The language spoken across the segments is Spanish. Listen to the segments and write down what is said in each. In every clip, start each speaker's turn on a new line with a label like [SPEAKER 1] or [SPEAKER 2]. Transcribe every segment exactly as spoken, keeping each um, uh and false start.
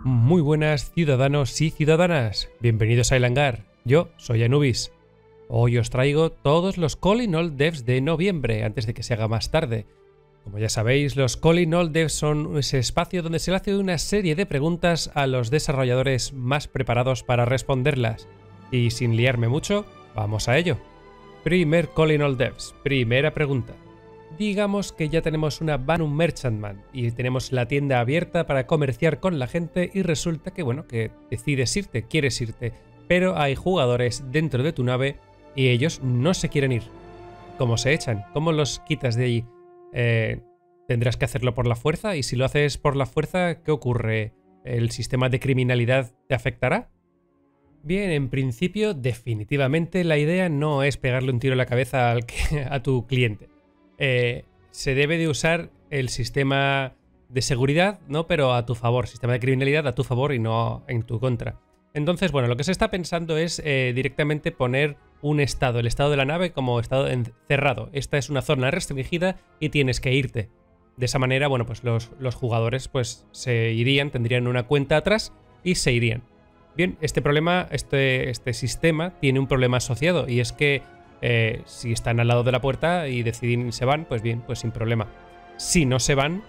[SPEAKER 1] Muy buenas ciudadanos y ciudadanas, bienvenidos a El Hangar. Yo soy Anubis. Hoy os traigo todos los Calling All Devs de noviembre, antes de que se haga más tarde. Como ya sabéis, los Calling All Devs son ese espacio donde se le hace una serie de preguntas a los desarrolladores más preparados para responderlas. Y sin liarme mucho, vamos a ello. Primer Calling All Devs, primera pregunta. Digamos que ya tenemos una Banum Merchantman y tenemos la tienda abierta para comerciar con la gente y resulta que, bueno, que decides irte, quieres irte, pero hay jugadores dentro de tu nave y ellos no se quieren ir. ¿Cómo se echan? ¿Cómo los quitas de allí? Eh, ¿Tendrás que hacerlo por la fuerza? Y si lo haces por la fuerza, ¿qué ocurre? ¿El sistema de criminalidad te afectará? Bien, en principio, definitivamente la idea no es pegarle un tiro en la cabeza al que, a tu cliente. Eh, se debe de usar el sistema de seguridad, ¿no? Pero a tu favor, sistema de criminalidad a tu favor y no en tu contra. Entonces, bueno, lo que se está pensando es eh, directamente poner un estado, el estado de la nave como estado encerrado. Esta es una zona restringida y tienes que irte. De esa manera, bueno, pues los, los jugadores pues se irían, tendrían una cuenta atrás y se irían. Bien, este problema, este, este sistema tiene un problema asociado y es que Eh, si están al lado de la puerta y deciden se van, pues bien, pues sin problema. Si no se van,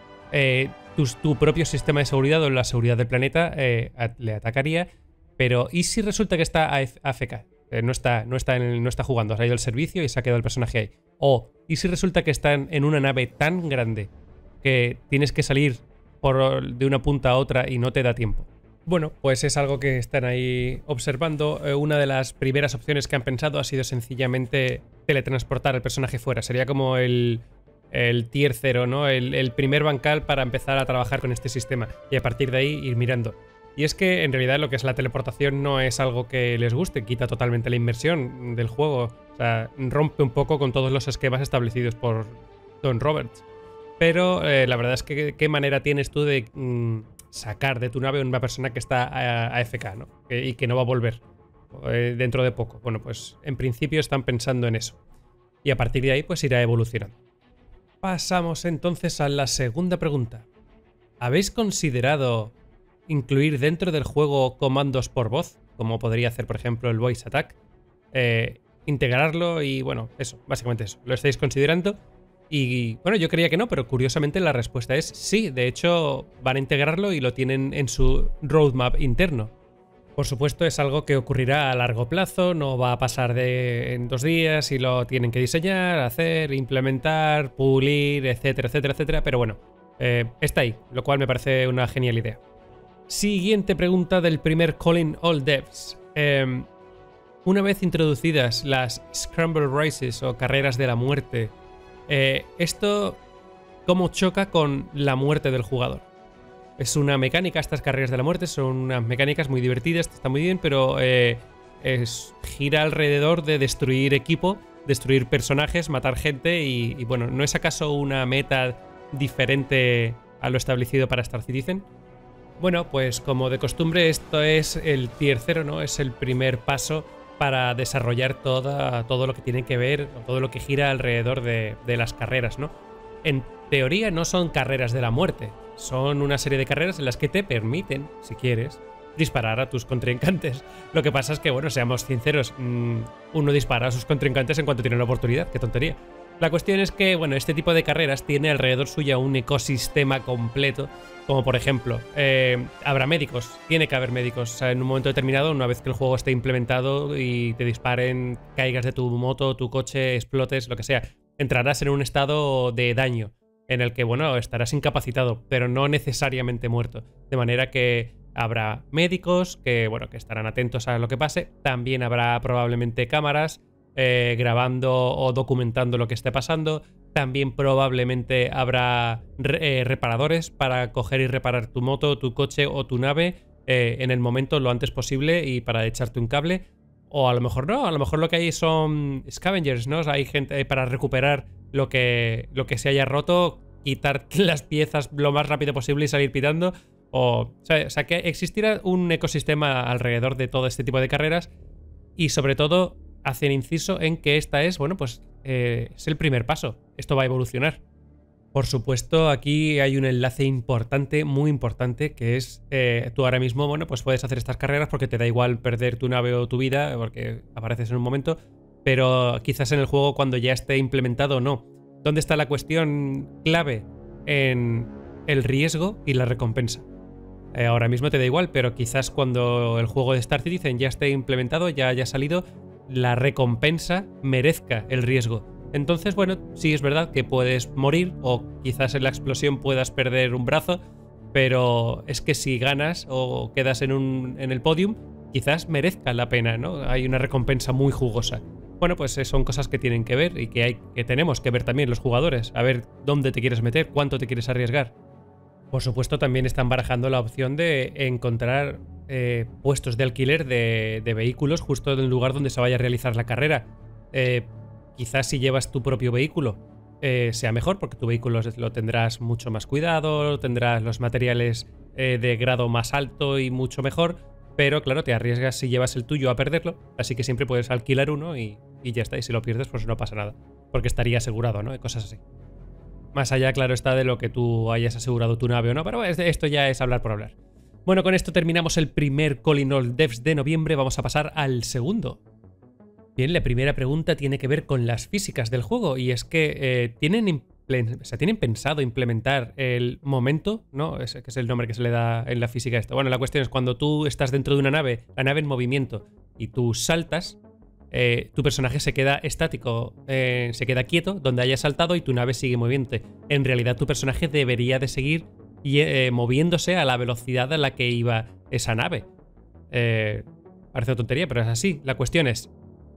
[SPEAKER 1] eh, tu, tu propio sistema de seguridad o la seguridad del planeta eh, a, le atacaría. Pero ¿y si resulta que está A F K? Eh, no, está, no, está en el, no está jugando, ha salido el servicio y se ha quedado el personaje ahí. O ¿y si resulta que están en una nave tan grande que tienes que salir por, de una punta a otra y no te da tiempo? Bueno, pues es algo que están ahí observando. Eh, una de las primeras opciones que han pensado ha sido sencillamente teletransportar al personaje fuera. Sería como el, el tier cero, ¿no? El, el primer bancal para empezar a trabajar con este sistema y a partir de ahí ir mirando. Y es que en realidad lo que es la teleportación no es algo que les guste, quita totalmente la inmersión del juego. O sea, rompe un poco con todos los esquemas establecidos por Don Roberts. Pero eh, la verdad es que qué manera tienes tú de mmm, sacar de tu nave a una persona que está a F K, ¿no? Y que no va a volver eh, dentro de poco. Bueno, pues en principio están pensando en eso. Y a partir de ahí pues irá evolucionando. Pasamos entonces a la segunda pregunta. ¿Habéis considerado incluir dentro del juego comandos por voz? Como podría hacer, por ejemplo, el Voice Attack. Eh, integrarlo y bueno, eso, básicamente eso. ¿Lo estáis considerando? Y bueno, yo creía que no, pero curiosamente la respuesta es sí. De hecho, van a integrarlo y lo tienen en su roadmap interno. Por supuesto, es algo que ocurrirá a largo plazo, no va a pasar de en dos días y lo tienen que diseñar, hacer, implementar, pulir, etcétera, etcétera, etcétera. Pero bueno, eh, está ahí, lo cual me parece una genial idea. Siguiente pregunta del primer Calling All Devs. Eh, una vez introducidas las Scramble Races o carreras de la muerte, Eh, esto, ¿cómo choca con la muerte del jugador? Es una mecánica, estas carreras de la muerte son unas mecánicas muy divertidas, está muy bien, pero eh, es, gira alrededor de destruir equipo, destruir personajes, matar gente y, y bueno, ¿no es acaso una meta diferente a lo establecido para Star Citizen? Bueno, pues como de costumbre esto es el tier cero, ¿no? Es el primer paso para desarrollar toda, todo lo que tiene que ver, todo lo que gira alrededor de, de las carreras, ¿no? En teoría no son carreras de la muerte, son una serie de carreras en las que te permiten, si quieres, disparar a tus contrincantes. Lo que pasa es que, bueno, seamos sinceros, mmm, uno dispara a sus contrincantes en cuanto tiene la oportunidad, qué tontería. La cuestión es que, bueno, este tipo de carreras tiene alrededor suya un ecosistema completo, como por ejemplo, eh, habrá médicos, tiene que haber médicos. O sea, en un momento determinado, una vez que el juego esté implementado y te disparen, caigas de tu moto, tu coche, explotes, lo que sea, entrarás en un estado de daño en el que, bueno, estarás incapacitado, pero no necesariamente muerto. De manera que habrá médicos que, bueno, que estarán atentos a lo que pase. También habrá probablemente cámaras Eh, grabando o documentando lo que esté pasando. También probablemente habrá re eh, reparadores para coger y reparar tu moto, tu coche o tu nave eh, en el momento lo antes posible y para echarte un cable. O a lo mejor no, a lo mejor lo que hay son scavengers, ¿no? O sea, hay gente para recuperar lo que, lo que se haya roto, quitar las piezas lo más rápido posible y salir pitando. O, o, sea, o sea, que existirá un ecosistema alrededor de todo este tipo de carreras y sobre todo hacen inciso en que esta es, bueno, pues eh, es el primer paso. Esto va a evolucionar. Por supuesto, aquí hay un enlace importante, muy importante, que es eh, tú ahora mismo, bueno, pues puedes hacer estas carreras porque te da igual perder tu nave o tu vida, porque apareces en un momento, pero quizás en el juego cuando ya esté implementado no. ¿Dónde está la cuestión clave? En el riesgo y la recompensa. Eh, ahora mismo te da igual, pero quizás cuando el juego de Star Citizen ya esté implementado, ya haya salido, la recompensa merezca el riesgo. Entonces, bueno, sí es verdad que puedes morir o quizás en la explosión puedas perder un brazo, pero es que si ganas o quedas en, un, en el podium, quizás merezca la pena, ¿no? Hay una recompensa muy jugosa. Bueno, pues son cosas que tienen que ver y que, hay, que tenemos que ver también los jugadores, a ver dónde te quieres meter, cuánto te quieres arriesgar. Por supuesto, también están barajando la opción de encontrar eh, puestos de alquiler de, de vehículos justo en el lugar donde se vaya a realizar la carrera. Eh, Quizás si llevas tu propio vehículo eh, sea mejor, porque tu vehículo lo tendrás mucho más cuidado, tendrás los materiales eh, de grado más alto y mucho mejor, pero claro, te arriesgas si llevas el tuyo a perderlo, así que siempre puedes alquilar uno y, y ya está, y si lo pierdes pues no pasa nada, porque estaría asegurado, ¿no? Y cosas así. Más allá, claro está, de lo que tú hayas asegurado tu nave o no, pero esto ya es hablar por hablar. Bueno, con esto terminamos el primer Calling All Devs de noviembre, vamos a pasar al segundo. Bien, la primera pregunta tiene que ver con las físicas del juego y es que eh, tienen, o sea, tienen pensado implementar el momento, ¿no? Ese que es el nombre que se le da en la física a esto. Bueno, la cuestión es cuando tú estás dentro de una nave, la nave en movimiento, y tú saltas, eh, tu personaje se queda estático, eh, se queda quieto donde haya saltado y tu nave sigue moviéndose. En realidad tu personaje debería de seguir y, eh, moviéndose a la velocidad a la que iba esa nave. Eh, parece una tontería, pero es así. La cuestión es...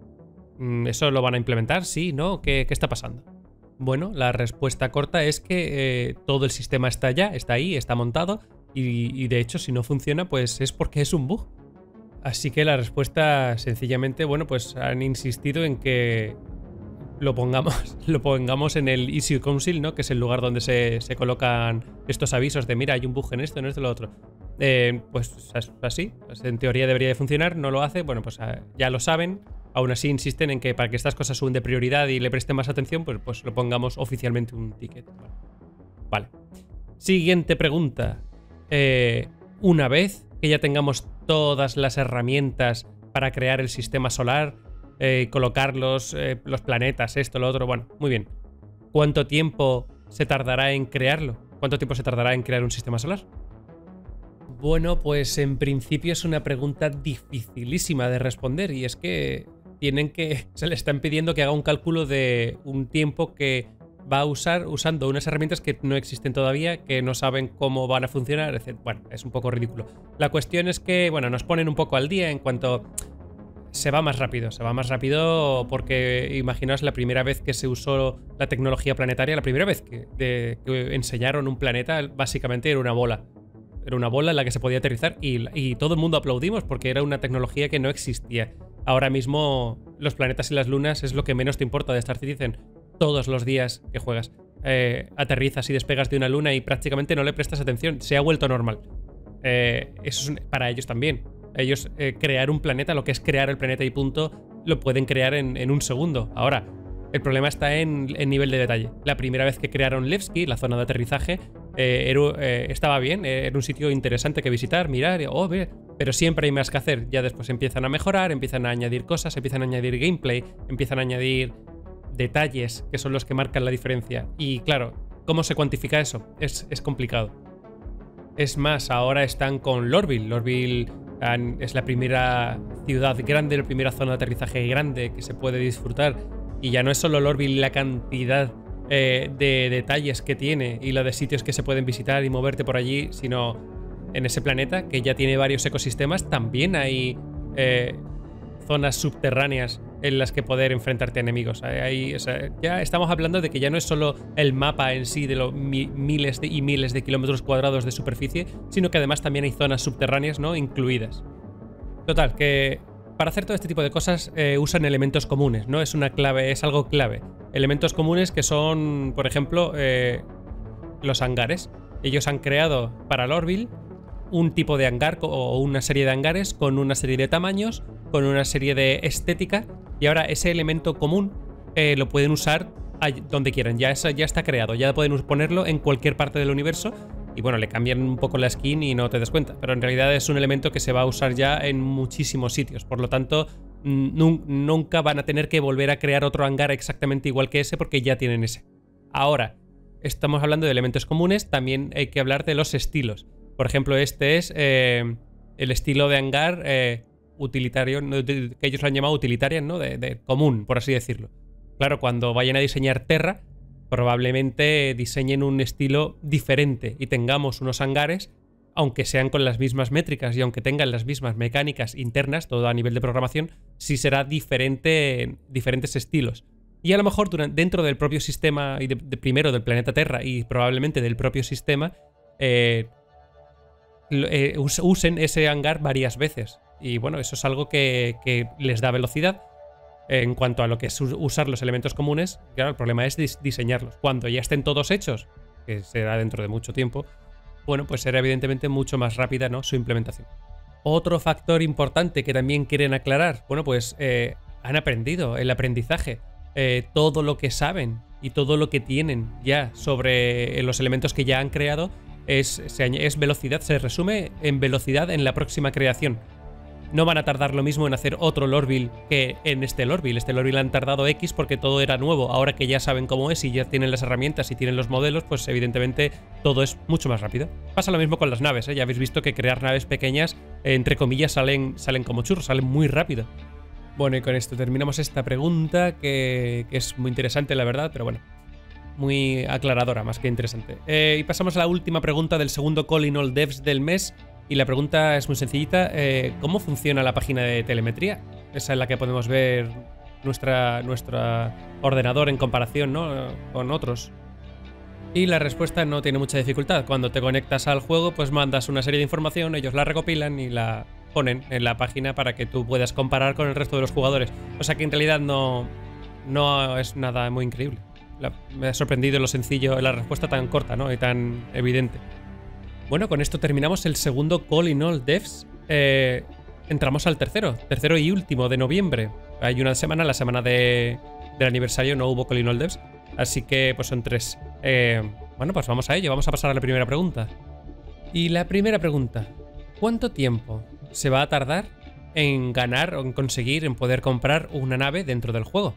[SPEAKER 1] ¿eso lo van a implementar? ¿Sí? ¿No? ¿Qué, qué está pasando? Bueno, la respuesta corta es que eh, todo el sistema está ya, está ahí, está montado y, y de hecho si no funciona pues es porque es un bug. Así que la respuesta sencillamente, bueno, pues han insistido en que lo pongamos, lo pongamos en el Issue Council, ¿no? Que es el lugar donde se, se colocan estos avisos de mira, hay un bug en esto, en esto, en lo otro. Eh, pues así, pues en teoría debería de funcionar, no lo hace, bueno, pues ya lo saben. Aún así insisten en que para que estas cosas suban de prioridad y le presten más atención, pues, pues lo pongamos oficialmente un ticket. Vale. Siguiente pregunta. Eh, una vez que ya tengamos todas las herramientas para crear el sistema solar, eh, colocar los, eh, los planetas, esto, lo otro, bueno, muy bien. ¿Cuánto tiempo se tardará en crearlo? ¿Cuánto tiempo se tardará en crear un sistema solar? Bueno, pues en principio es una pregunta dificilísima de responder y es que tienen que, se le están pidiendo que haga un cálculo de un tiempo que va a usar usando unas herramientas que no existen todavía, que no saben cómo van a funcionar, etcétera. Bueno, es un poco ridículo. La cuestión es que, bueno, nos ponen un poco al día en cuanto se va más rápido, se va más rápido porque imaginaos la primera vez que se usó la tecnología planetaria, la primera vez que, de, que enseñaron un planeta, básicamente era una bola. Era una bola en la que se podía aterrizar y, y todo el mundo aplaudimos porque era una tecnología que no existía. Ahora mismo los planetas y las lunas es lo que menos te importa de Star Citizen. Todos los días que juegas eh, aterrizas y despegas de una luna y prácticamente no le prestas atención. Se ha vuelto normal. Eh, eso es para ellos también. Ellos eh, crear un planeta, lo que es crear el planeta y punto, lo pueden crear en, en un segundo. Ahora, el problema está en el nivel de detalle. La primera vez que crearon Levski, la zona de aterrizaje, eh, era, eh, estaba bien, eh, era un sitio interesante que visitar, mirar, oh, ve, pero siempre hay más que hacer. Ya después empiezan a mejorar, empiezan a añadir cosas, empiezan a añadir gameplay, empiezan a añadir detalles que son los que marcan la diferencia. Y claro, ¿cómo se cuantifica eso? Es, es complicado. Es más, ahora están con Lorville. Lorville es la primera ciudad grande, la primera zona de aterrizaje grande que se puede disfrutar. Y ya no es solo Lorville la cantidad eh, de detalles que tiene y la de sitios que se pueden visitar y moverte por allí, sino en ese planeta que ya tiene varios ecosistemas, también hay eh, zonas subterráneas en las que poder enfrentarte a enemigos. Hay, o sea, ya estamos hablando de que ya no es solo el mapa en sí de los mi, miles de, y miles de kilómetros cuadrados de superficie, sino que además también hay zonas subterráneas, ¿no?, incluidas. Total, que para hacer todo este tipo de cosas eh, usan elementos comunes, ¿no? Es una clave, es algo clave. Elementos comunes que son, por ejemplo, eh, los hangares. Ellos han creado para Lorville un tipo de hangar o una serie de hangares con una serie de tamaños, con una serie de estética, y ahora ese elemento común eh, lo pueden usar donde quieran. Ya, eso ya está creado, ya pueden ponerlo en cualquier parte del universo. Y bueno, le cambian un poco la skin y no te das cuenta. Pero en realidad es un elemento que se va a usar ya en muchísimos sitios. Por lo tanto, nunca van a tener que volver a crear otro hangar exactamente igual que ese porque ya tienen ese. Ahora, estamos hablando de elementos comunes, también hay que hablar de los estilos. Por ejemplo, este es eh, el estilo de hangar eh, utilitario, que ellos lo han llamado utilitarian, ¿no? De, de común, por así decirlo. Claro, cuando vayan a diseñar Terra, probablemente diseñen un estilo diferente y tengamos unos hangares, aunque sean con las mismas métricas y aunque tengan las mismas mecánicas internas, todo a nivel de programación, sí será diferente en diferentes estilos. Y a lo mejor durante, dentro del propio sistema, y de, de primero del planeta Terra y probablemente del propio sistema, eh, eh, usen ese hangar varias veces. Y bueno, eso es algo que, que les da velocidad. En cuanto a lo que es usar los elementos comunes, claro, el problema es dis diseñarlos. Cuando ya estén todos hechos, que será dentro de mucho tiempo, bueno, pues será evidentemente mucho más rápida, ¿no?, su implementación. Otro factor importante que también quieren aclarar, bueno, pues eh, han aprendido, el aprendizaje, eh, todo lo que saben y todo lo que tienen ya sobre los elementos que ya han creado es, es velocidad, se resume en velocidad en la próxima creación. No van a tardar lo mismo en hacer otro Lorville que en este Lorville. Este Lorville han tardado X porque todo era nuevo. Ahora que ya saben cómo es y ya tienen las herramientas y tienen los modelos, pues evidentemente todo es mucho más rápido. Pasa lo mismo con las naves, ¿eh? Ya habéis visto que crear naves pequeñas, eh, entre comillas, salen, salen como churros, salen muy rápido. Bueno, y con esto terminamos esta pregunta que, que es muy interesante, la verdad, pero bueno, muy aclaradora, más que interesante. Eh, y pasamos a la última pregunta del segundo Call in All Devs del mes. Y la pregunta es muy sencillita, eh, ¿cómo funciona la página de telemetría? Esa es la que podemos ver nuestra, nuestro ordenador en comparación, ¿no?, con otros. Y la respuesta no tiene mucha dificultad. Cuando te conectas al juego, pues mandas una serie de información, ellos la recopilan y la ponen en la página para que tú puedas comparar con el resto de los jugadores. O sea que en realidad no, no es nada muy increíble. La, me ha sorprendido lo sencillo, la respuesta tan corta, ¿no?, y tan evidente. Bueno, con esto terminamos el segundo Call in All Devs. Eh, entramos al tercero, tercero y último de noviembre. Hay una semana, la semana de, del aniversario no hubo Call in All Devs, así que pues son tres. Eh, bueno, pues vamos a ello, vamos a pasar a la primera pregunta. Y la primera pregunta, ¿cuánto tiempo se va a tardar en ganar o en conseguir, en poder comprar una nave dentro del juego?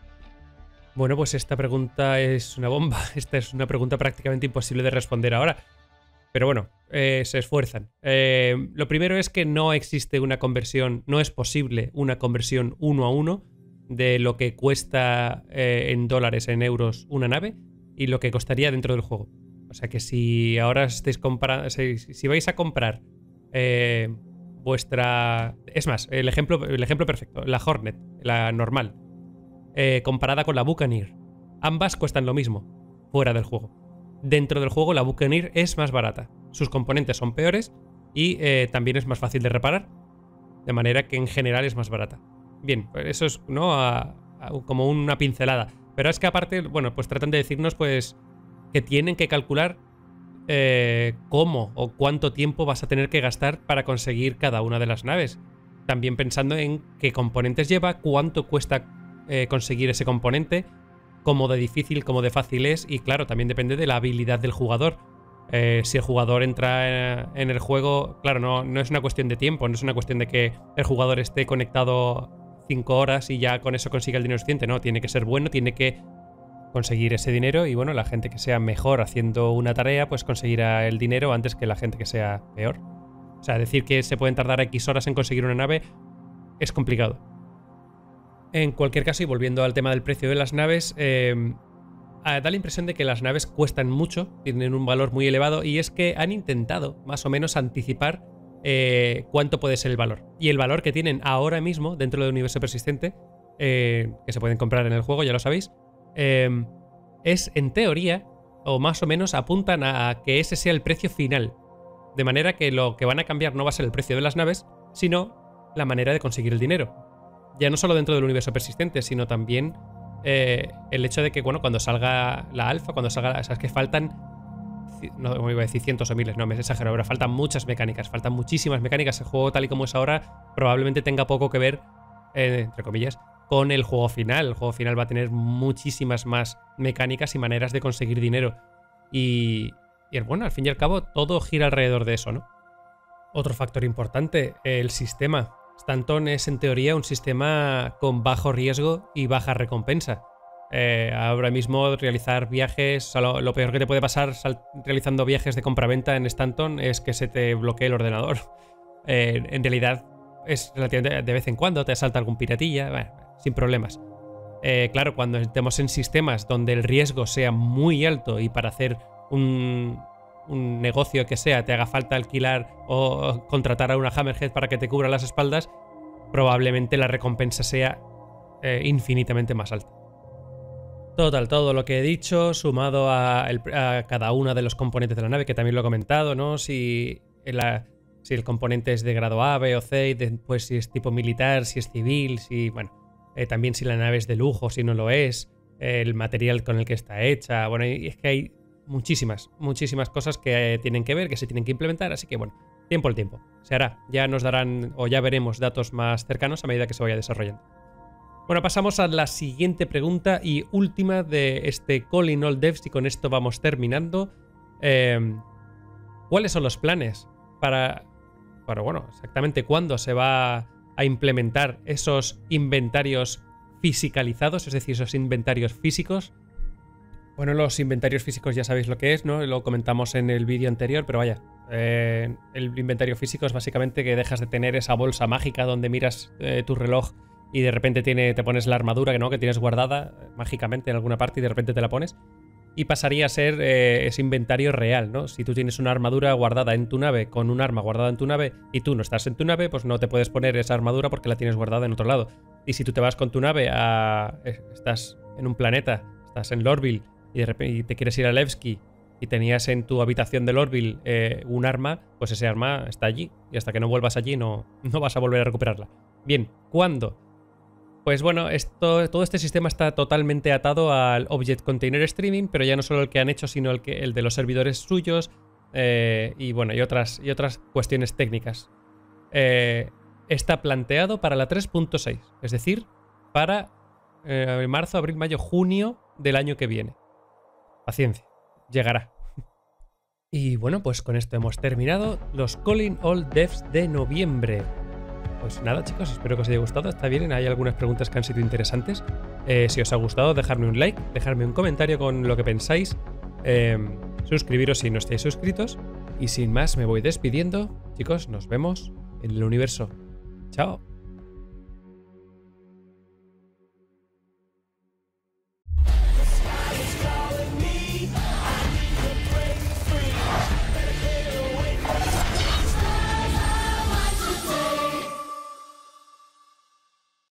[SPEAKER 1] Bueno, pues esta pregunta es una bomba. Esta es una pregunta prácticamente imposible de responder ahora. Pero bueno, eh, se esfuerzan. Eh, lo primero es que no existe una conversión, no es posible una conversión uno a uno de lo que cuesta eh, en dólares, en euros, una nave y lo que costaría dentro del juego. O sea que si ahora estáis comparando, si, si vais a comprar eh, vuestra... Es más, el ejemplo, el ejemplo perfecto, la Hornet, la normal, eh, comparada con la Buccaneer. Ambas cuestan lo mismo fuera del juego. Dentro del juego la Buccaneer es más barata, sus componentes son peores y eh, también es más fácil de reparar, de manera que en general es más barata. Bien, pues eso es, ¿no?, a, a, como una pincelada. Pero es que aparte, bueno, pues tratan de decirnos pues que tienen que calcular eh, cómo o cuánto tiempo vas a tener que gastar para conseguir cada una de las naves. También pensando en qué componentes lleva, cuánto cuesta eh, conseguir ese componente, cómo de difícil, cómo de fácil es, y claro, también depende de la habilidad del jugador. Eh, si el jugador entra en el juego, claro, no, no es una cuestión de tiempo, no es una cuestión de que el jugador esté conectado cinco horas y ya con eso consiga el dinero suficiente, no, tiene que ser bueno, tiene que conseguir ese dinero y bueno, la gente que sea mejor haciendo una tarea, pues conseguirá el dinero antes que la gente que sea peor. O sea, decir que se pueden tardar X horas en conseguir una nave es complicado. En cualquier caso, y volviendo al tema del precio de las naves, eh, da la impresión de que las naves cuestan mucho, tienen un valor muy elevado, y es que han intentado más o menos anticipar eh, cuánto puede ser el valor. Y el valor que tienen ahora mismo dentro del universo persistente, eh, que se pueden comprar en el juego, ya lo sabéis, eh, es en teoría, o más o menos apuntan a que ese sea el precio final. De manera que lo que van a cambiar no va a ser el precio de las naves, sino la manera de conseguir el dinero. Ya no solo dentro del universo persistente, sino también eh, el hecho de que, bueno, cuando salga la alfa, cuando salga, o sea, es que faltan, no me iba a decir cientos o miles, no me exagero, pero faltan muchas mecánicas, faltan muchísimas mecánicas. El juego tal y como es ahora probablemente tenga poco que ver, eh, entre comillas, con el juego final. El juego final va a tener muchísimas más mecánicas y maneras de conseguir dinero. Y, y bueno, al fin y al cabo, todo gira alrededor de eso, ¿no? Otro factor importante, el sistema. Stanton es en teoría un sistema con bajo riesgo y baja recompensa. Eh, ahora mismo realizar viajes, o sea, lo, lo peor que te puede pasar realizando viajes de compraventa en Stanton es que se te bloquee el ordenador. Eh, en realidad es relativamente de vez en cuando, te asalta algún piratilla, bueno, sin problemas. Eh, claro, cuando estemos en sistemas donde el riesgo sea muy alto y para hacer un, un negocio que sea te haga falta alquilar o contratar a una Hammerhead para que te cubra las espaldas, probablemente la recompensa sea eh, infinitamente más alta. Total, todo lo que he dicho, sumado a, el, a cada uno de los componentes de la nave, que también lo he comentado, ¿no? Si, la, si el componente es de grado A, B o C, y después si es tipo militar, si es civil, si, bueno, eh, también si la nave es de lujo, si no lo es, eh, el material con el que está hecha, bueno, y es que hay muchísimas, muchísimas cosas que eh, tienen que ver, que se tienen que implementar, así que bueno, tiempo al tiempo, se hará, ya nos darán o ya veremos datos más cercanos a medida que se vaya desarrollando. Bueno, pasamos a la siguiente pregunta y última de este Calling All Devs y con esto vamos terminando. Eh, ¿Cuáles son los planes para, para, bueno, exactamente cuándo se va a implementar esos inventarios fisicalizados, es decir, esos inventarios físicos? Bueno, los inventarios físicos ya sabéis lo que es, ¿no? Lo comentamos en el vídeo anterior, pero vaya, eh, el inventario físico es básicamente que dejas de tener esa bolsa mágica donde miras eh, tu reloj y de repente tiene, te pones la armadura, ¿no?, que tienes guardada mágicamente en alguna parte y de repente te la pones. Y pasaría a ser eh, ese inventario real, ¿no? Si tú tienes una armadura guardada en tu nave, con un arma guardada en tu nave, y tú no estás en tu nave, pues no te puedes poner esa armadura porque la tienes guardada en otro lado. Y si tú te vas con tu nave a... estás en un planeta, estás en Lorville, y de repente y te quieres ir a Levski, y tenías en tu habitación de Lorville eh, un arma, pues ese arma está allí. Y hasta que no vuelvas allí no, no vas a volver a recuperarla. Bien, ¿cuándo? Pues bueno, esto, todo este sistema está totalmente atado al Object Container Streaming, pero ya no solo el que han hecho, sino el, que, el de los servidores suyos eh, y bueno, y otras, y otras cuestiones técnicas. Eh, está planteado para la tres punto seis, es decir, para eh, marzo, abril, mayo, junio del año que viene. Paciencia, llegará. Y bueno, pues con esto hemos terminado los Calling All Devs de noviembre. Pues nada, chicos, espero que os haya gustado. Está bien, hay algunas preguntas que han sido interesantes. Eh, si os ha gustado, dejadme un like, dejadme un comentario con lo que pensáis. Eh, suscribiros si no estáis suscritos. Y sin más, me voy despidiendo. Chicos, nos vemos en el universo. Chao.